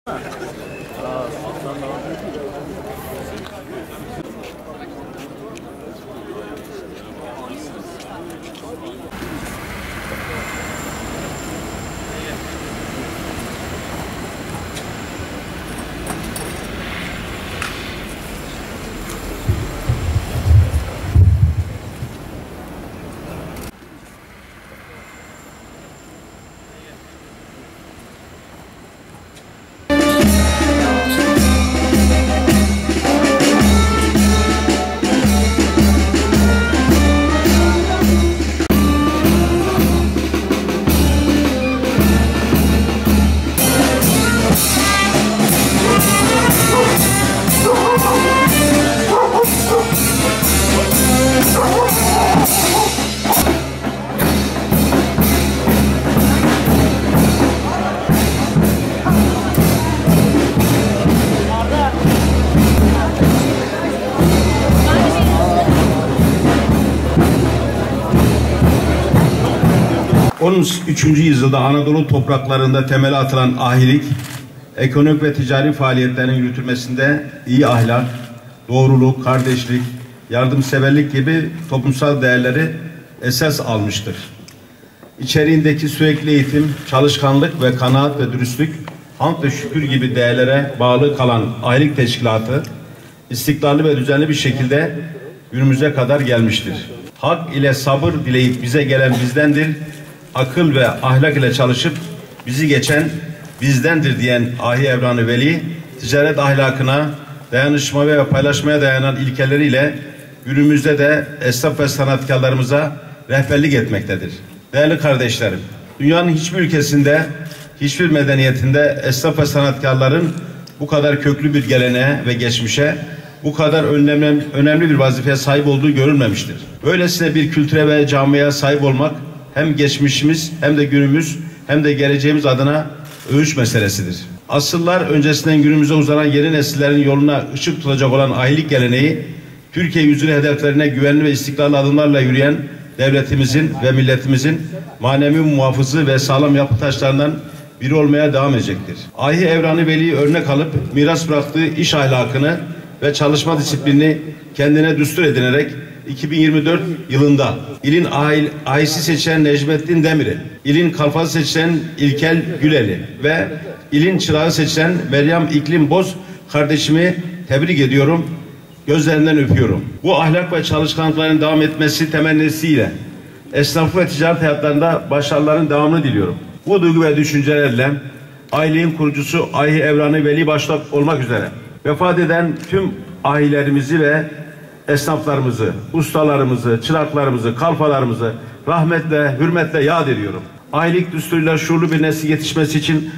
...13. yüzyılda Anadolu topraklarında temeli atılan ahilik, ekonomik ve ticari faaliyetlerin yürütülmesinde iyi ahlak, doğruluk, kardeşlik, yardımseverlik gibi toplumsal değerleri esas almıştır. İçeriğindeki sürekli eğitim, çalışkanlık ve kanaat ve dürüstlük, hamd ve şükür gibi değerlere bağlı kalan ahilik teşkilatı, istikrarlı ve düzenli bir şekilde günümüze kadar gelmiştir. Hak ile sabır dileyip bize gelen bizdendir, akıl ve ahlak ile çalışıp bizi geçen bizdendir diyen Ahi Evran-ı Veli, ticaret ahlakına, dayanışma ve paylaşmaya dayanan ilkeleriyle günümüzde de esnaf ve sanatkarlarımıza rehberlik etmektedir. Değerli kardeşlerim, dünyanın hiçbir ülkesinde, hiçbir medeniyetinde esnaf ve sanatkarların bu kadar köklü bir geleneğe ve geçmişe, bu kadar önemli bir vazifeye sahip olduğu görülmemiştir. Böylesine bir kültüre ve camiaya sahip olmak, hem geçmişimiz hem de günümüz hem de geleceğimiz adına övünç meselesidir. Asırlar öncesinden günümüze uzanan yeni nesillerin yoluna ışık tutacak olan ahilik geleneği, Türkiye yüzyılı hedeflerine güvenli ve istikrarlı adımlarla yürüyen devletimizin ve milletimizin manevi muhafızı ve sağlam yapı taşlarından biri olmaya devam edecektir. Ahi Evran-ı Veli'yi örnek alıp miras bıraktığı iş ahlakını ve çalışma disiplinini kendine düstur edinerek 2024 yılında ilin ahisi seçilen Necmettin Demir'i, ilin kalfası seçilen İlkel Güleli ve ilin çırağı seçilen Meryem İklim Boz kardeşimi tebrik ediyorum, gözlerinden öpüyorum. Bu ahlak ve çalışkanlıkların devam etmesi temennisiyle esnaf ve ticaret hayatlarında başarıların devamını diliyorum. Bu duygu ve düşüncelerle ailenin kurucusu Ahi Evran-ı Veli başta olmak üzere vefat eden tüm ahilerimizi ve esnaflarımızı, ustalarımızı, çıraklarımızı, kalfalarımızı rahmetle, hürmetle yad ediyorum. Ahilik düsturuyla şuurlu bir nesil yetişmesi için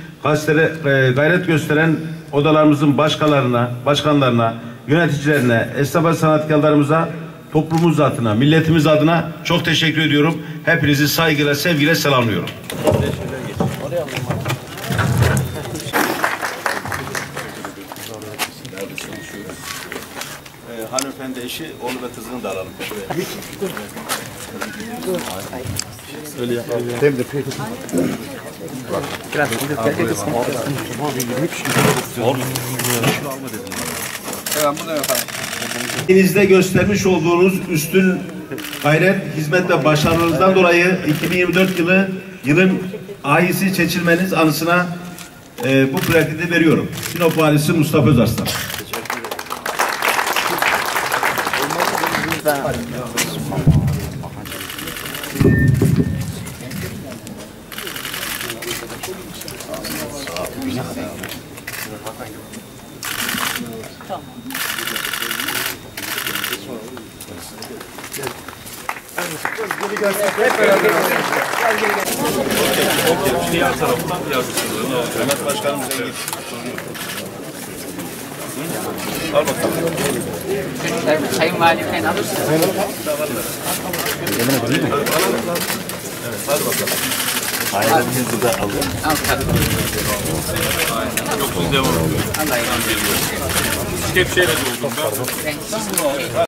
gayret gösteren odalarımızın başkanlarına, yöneticilerine, esnaf ve sanatkarlarımıza, toplumumuz adına, milletimiz adına çok teşekkür ediyorum. Hepinizi saygıyla, sevgiyle selamlıyorum. Hanımefendi eşi, oğlu ve kızını da alalım. Öyle yapalım. Denizde göstermiş olduğunuz üstün gayret, hizmet ve başarılarınızdan dolayı 2024 yılın ahisi seçilmeniz anısına bu plaketi veriyorum. Sinop Valisi Mustafa Özarslan. Diğer taraftan yazmışsınız. Mehmet Başkanımıza git. Al bakalım. Sayın Valim ben alırsın. Evet, hadi bakalım. Ailemizi de alın. Al tabii. Çok devam ediyor. Allah razı olsun. Kepçeyle doldum ben.